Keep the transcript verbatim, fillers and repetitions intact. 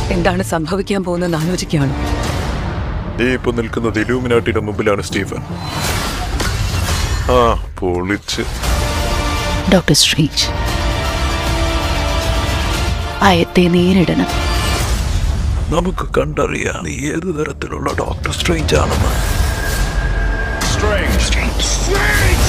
എന്താണ് സംഭവിക്കാൻ പോകുന്നതെന്ന് ആലോചിക്കുകയാണ്. നീ ഇപ്പൊ നിൽക്കുന്നത് ഇലൂമിനാട്ടിയുടെ മുമ്പിലാണ് സ്റ്റീഫൻ. ആ പൊളിച്ച്. ഡോക്ടർ സ്ട്രേഞ്ച്, ഭയത്തെ നേരിടണം. നമുക്ക് കണ്ടറിയാം നീ ഏത് തരത്തിലുള്ള ഡോക്ടർ സ്ട്രേഞ്ച് ആണെന്ന്. Strange. Strange.